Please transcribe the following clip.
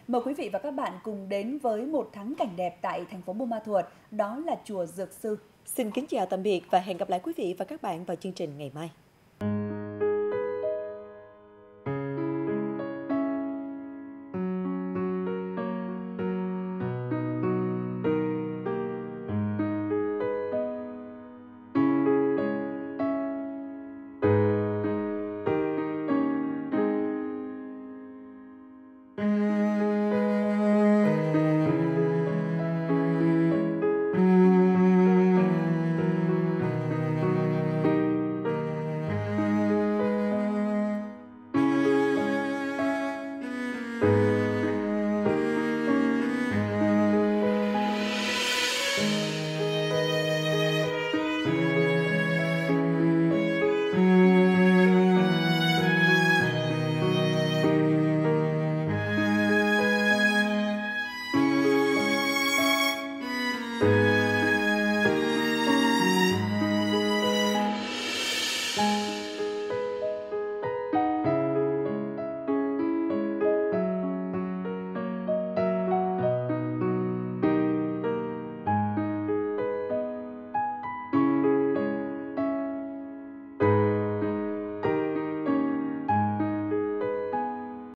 Mời quý vị và các bạn cùng đến với một thắng cảnh đẹp tại thành phố Buôn Ma Thuột, đó là chùa Dược Sư. Xin kính chào tạm biệt và hẹn gặp lại quý vị và các bạn vào chương trình ngày mai.